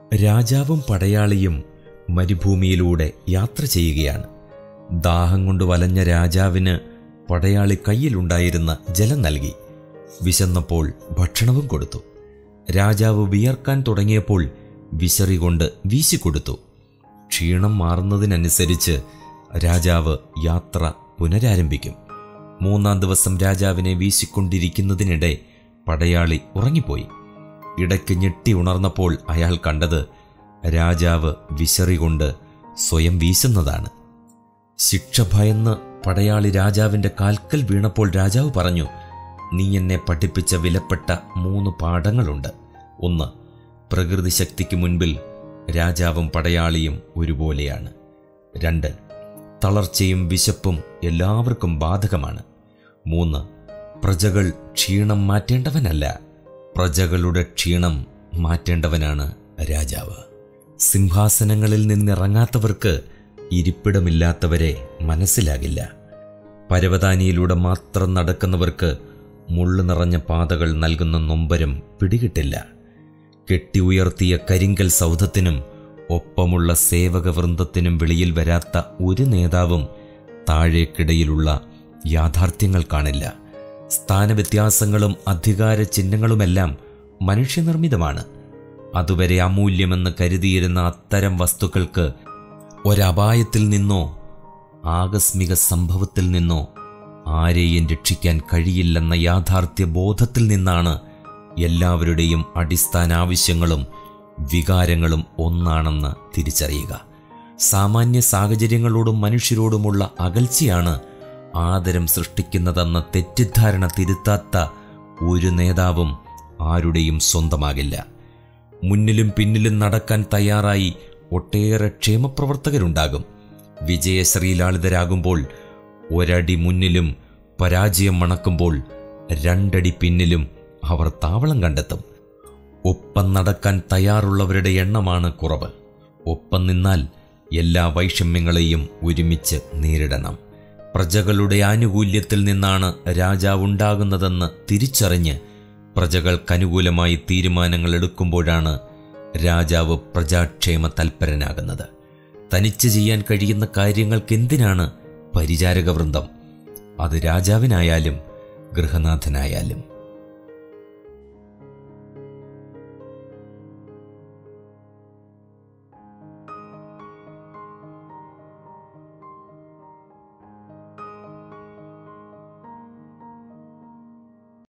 രാജാവും പടയാളിയും മരുഭൂമിയിലൂടെ യാത്ര ചെയ്യുകയാണ്. ദാഹം കൊണ്ട് വലഞ്ഞ രാജാവിന് പടയാളി കയ്യിലുണ്ടായിരുന്ന ജലം നൽകി. വിശന്നപ്പോൾ ഭക്ഷണവും കൊടുത്തു. രാജാവ് വിയർക്കാൻ തുടങ്ങിയപ്പോൾ വിശറി കൊണ്ട് വീശിക്കൊടുത്തു. ക്ഷീണം മാറുന്നതിനനുസരിച്ച് രാജാവ് യാത്ര പുനരാരംഭിക്കും. 3-ാം ദിവസം രാജാവിനെ വീശിക്കൊണ്ടിരിക്കുന്നതിനിടെ പടയാളി ഉറങ്ങിപ്പോയി. ഇടയ്ക്ക് ഞെട്ടി ഉണർന്നപ്പോൾ അയാൾ കണ്ടത് രാജാവ് വിശറി കൊണ്ട് സ്വയം വീശുന്നതാണ്. ശിക്ഷ ഭയന്ന് പടയാളി രാജാവിൻ്റെ കാൽക്കൽ വീണപ്പോൾ രാജാവ് പറഞ്ഞു, നീ എന്നെ പഠിപ്പിച്ച വിലപ്പെട്ട 3 പാഠങ്ങളുണ്ട്. 1. പ്രകൃതി ശക്തിക്ക് മുൻപിൽ രാജാവും പടയാളിയും ഒരുപോലെയാണ്. 2. തളർച്ചയും വിശപ്പും എല്ലാവർക്കും ബാധകമാണ്. 3. പ്രജകൾ ക്ഷീണം മാറ്റേണ്ടവനല്ല, പ്രജകളുടെ ക്ഷീണം മാറ്റേണ്ടവനാണ് രാജാവ്. സിംഹാസനങ്ങളിൽ നിന്നിറങ്ങാത്തവർക്ക് ഇരിപ്പിടമില്ലാത്തവരെ മനസ്സിലാകില്ല. പരവതാനിയിലൂടെ മാത്രം നടക്കുന്നവർക്ക് മുള്ളു നിറഞ്ഞ പാതകൾ നൽകുന്ന നൊമ്പരം പിടികിട്ടില്ല. കെട്ടി ഉയർത്തിയ കരിങ്കൽ സൗധത്തിനും ഒപ്പമുള്ള സേവകവൃന്ദത്തിനും വെളിയിൽ വരാത്ത ഒരു നേതാവും താഴേക്കിടയിലുള്ള യാഥാർത്ഥ്യങ്ങൾ കാണില്ല. സ്ഥാനവ്യത്യാസങ്ങളും അധികാര ചിഹ്നങ്ങളുമെല്ലാം മനുഷ്യനിർമ്മിതമാണ്. അതുവരെ അമൂല്യമെന്ന് കരുതിയിരുന്ന അത്തരം വസ്തുക്കൾക്ക് ഒരപായത്തിൽ നിന്നോ ആകസ്മിക സംഭവത്തിൽ നിന്നോ ആരെയും രക്ഷിക്കാൻ കഴിയില്ലെന്ന യാഥാർത്ഥ്യ ബോധത്തിൽ നിന്നാണ് എല്ലാവരുടെയും അടിസ്ഥാന ആവശ്യങ്ങളും വികാരങ്ങളും ഒന്നാണെന്ന് തിരിച്ചറിയുക. സാമാന്യ സാഹചര്യങ്ങളോടും മനുഷ്യരോടുമുള്ള അകൽച്ചയാണ് ആദരം സൃഷ്ടിക്കുന്നതെന്ന തെറ്റിദ്ധാരണ തിരുത്താത്ത ഒരു നേതാവും ആരുടെയും സ്വന്തമാകില്ല. മുന്നിലും പിന്നിലും നടക്കാൻ തയ്യാറായി ഒട്ടേറെ ക്ഷേമപ്രവർത്തകരുണ്ടാകും. വിജയശ്രീലാളിതരാകുമ്പോൾ ഒരടി മുന്നിലും പരാജയം മണക്കുമ്പോൾ 2 അടി പിന്നിലും അവർ താവളം കണ്ടെത്തും. ഒപ്പം നടക്കാൻ തയ്യാറുള്ളവരുടെ എണ്ണമാണ് കുറവ്. ഒപ്പം നിന്നാൽ എല്ലാ വൈഷമ്യങ്ങളെയും ഒരുമിച്ച് നേരിടണം. പ്രജകളുടെ ആനുകൂല്യത്തിൽ നിന്നാണ് രാജാവുണ്ടാകുന്നതെന്ന് തിരിച്ചറിഞ്ഞ് പ്രജകൾക്കനുകൂലമായി തീരുമാനങ്ങൾ എടുക്കുമ്പോഴാണ് രാജാവ് പ്രജാക്ഷേമ തൽപരനാകുന്നത്. തനിച്ച് ചെയ്യാൻ കഴിയുന്ന കാര്യങ്ങൾക്കെന്തിനാണ് പരിചാരകവൃന്ദം? അത് രാജാവിനായാലും ഗൃഹനാഥനായാലും.